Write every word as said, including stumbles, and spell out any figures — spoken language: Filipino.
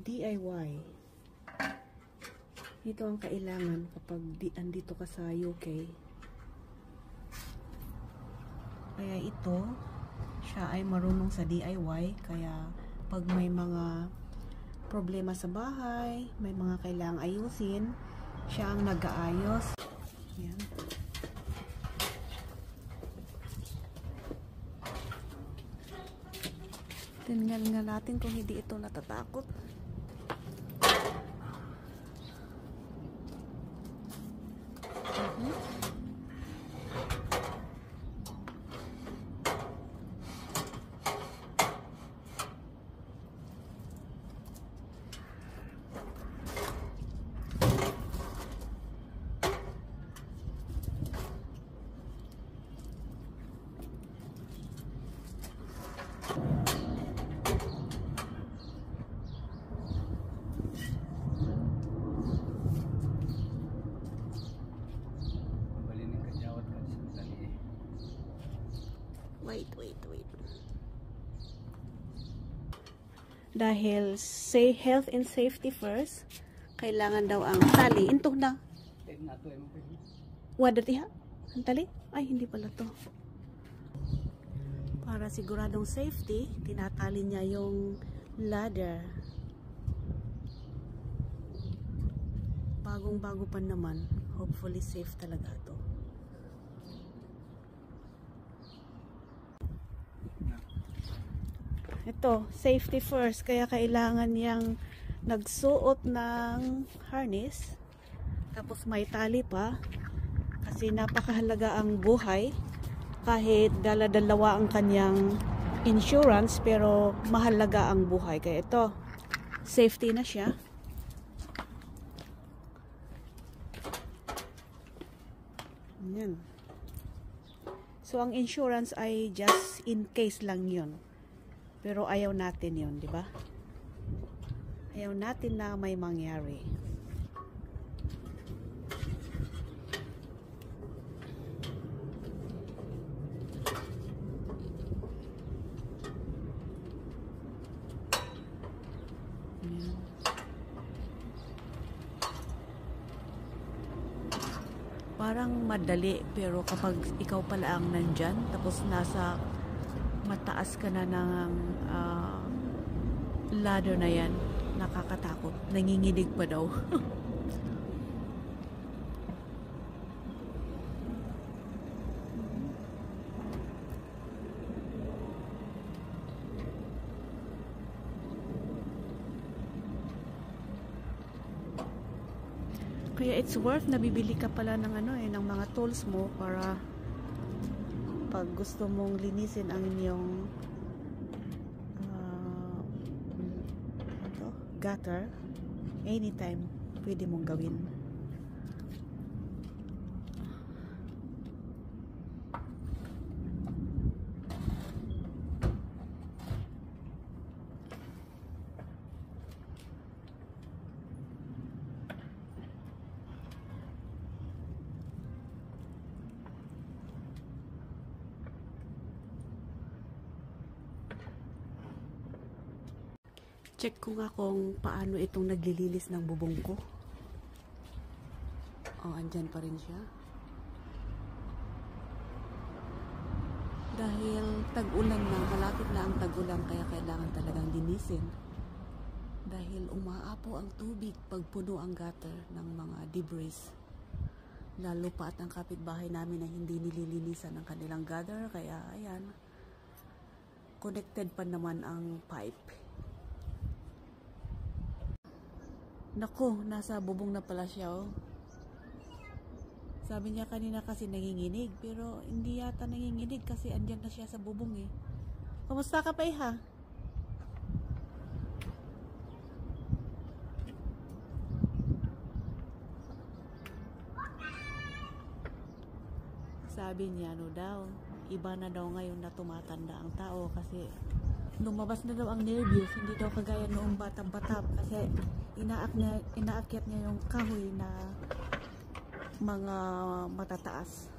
D I Y. Ito ang kailangan kapag di, andito ka sa U K. Kaya ito, siya ay marunong sa D I Y. Kaya pag may mga problema sa bahay, may mga kailangang ayusin, siya ang nag-aayos. Yan. Tingnan nga natin kung hindi ito natatakot. Uh-huh. Wait, wait, wait. Dahil say health and safety first, kailangan daw ang tali. Intong na. Wada tiha? Ang tali? Ay, hindi pala to. Para siguradong safety, tinatali niya yung ladder. Bagong-bago pa naman. Hopefully safe talaga to. Ito, safety first. Kaya kailangan niyang nagsuot ng harness. Tapos may tali pa. Kasi napakahalaga ang buhay. Kahit dala-dalawa ang kanyang insurance, pero mahalaga ang buhay. Kaya ito, safety na siya. Yan. So, ang insurance ay just in case lang yun. Pero ayaw natin yun, di ba? Ayaw natin na may mangyari. Ayan. Parang madali, pero kapag ikaw pala ang nandyan, tapos nasa mataas ka na ng uh, ladder na yan, nakakatakot. Nanginginig pa daw. Kaya it's worth na bibili ka pala ng ano eh, ng mga tools mo para pag gusto mong linisin ang inyong uh, ito, gutter, anytime pwede mong gawin. Check ko nga kung paano itong naglilinis ng bubong ko. Oh, andyan pa rin siya. Dahil tag-ulan na, malapit na ang tag-ulan, kaya kailangan talagang linisin. Dahil umaapo ang tubig pag puno ang gutter ng mga debris. Lalo pa at ang kapitbahay namin na hindi nililinisan ang kanilang gutter, kaya ayan, connected pa naman ang pipe. Naku, nasa bubong na pala siya, oh. Sabi niya kanina kasi nanginginig, pero hindi yata nanginginig kasi andyan na siya sa bubong eh. Kamusta ka pa eh, ha? Sabi niya, ano daw, iba na daw ngayon na tumatanda ang tao kasi lumabas na daw ang nervyos, hindi daw kagaya noong bata-bata kasi inaak niya, inaakyat niya yung kahoy na mga matataas.